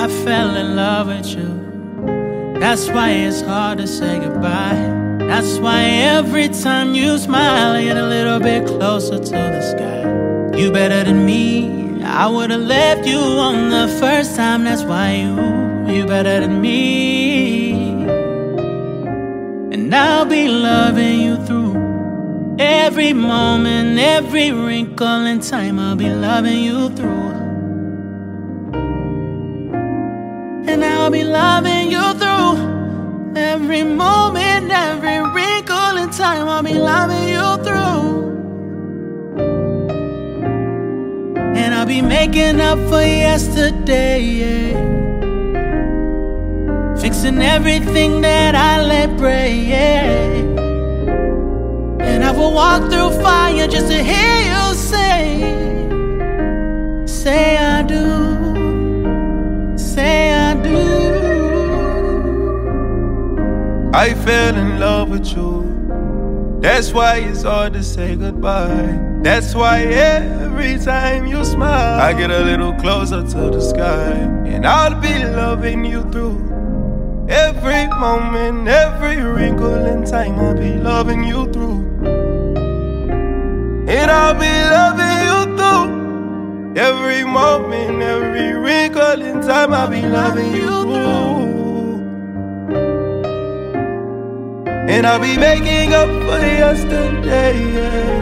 I fell in love with you. That's why it's hard to say goodbye. That's why every time you smile, I get a little bit closer to the sky. You better than me, I would've left you on the first time. That's why you better than me. And I'll be loving you through every moment, every wrinkle in time. I'll be loving you through. And I'll be loving you through every moment, every wrinkle in time. I'll be loving you through. And I'll be making up for yesterday, yeah. Fixing everything that I let break, yeah. And I will walk through fire just to hear you say I do, say I do. I fell in love with you. That's why it's hard to say goodbye. That's why every time you smile, I get a little closer to the sky. And I'll be loving you through every moment, every wrinkle in time. I'll be loving you through. And I'll be loving you through every moment, every wrinkle in time. I'll be loving you through. And I'll be making up for yesterday, yeah.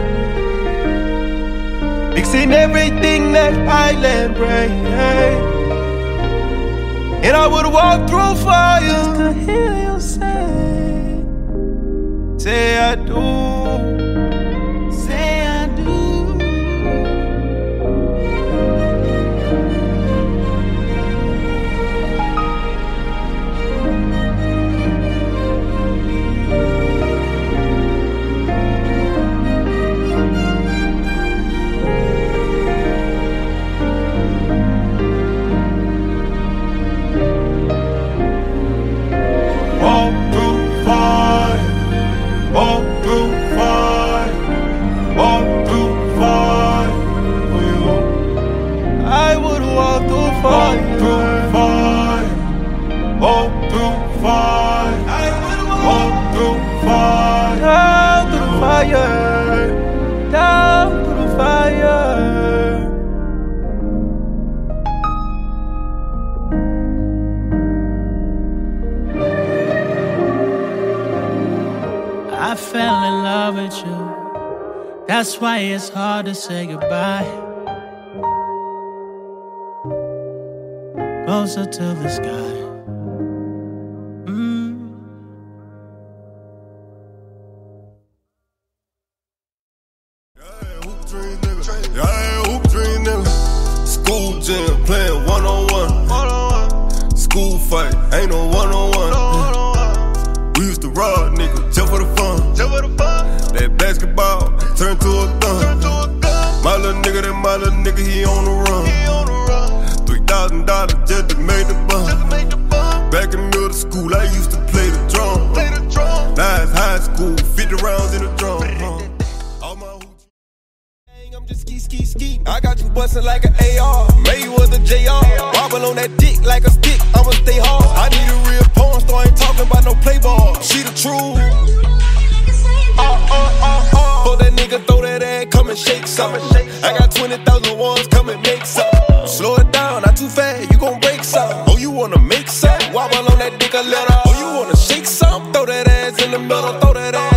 Fixing everything that I let break, yeah. And I would walk through fire just to hear you say I do, say I do. Down through the fire. I fell in love with you. That's why it's hard to say goodbye. Closer to the sky. School gym, playing one-on-one. School fight, ain't no one-on-one. We used to rob niggas just for the fun. That basketball turned to a gun. My little nigga, he on the run. $3,000 just to make the bun. Back in middle school, I used to play the drum. Now it's high school, 50 rounds in the drum. I'm just ski. I got you bustin' like an AR. Made was a JR. Wobble on that dick like a stick. I'ma stay hard. I need a real porn star. Ain't talking about no play ball. She the truth. For that nigga, throw that ass, come and shake some. I got 20,000 ones, come and make some. Slow it down, not too fast, you gon' break some. Oh, you wanna make some? Wobble on that dick a letter. Oh, you wanna shake some? Throw that ass in the middle, throw that ass.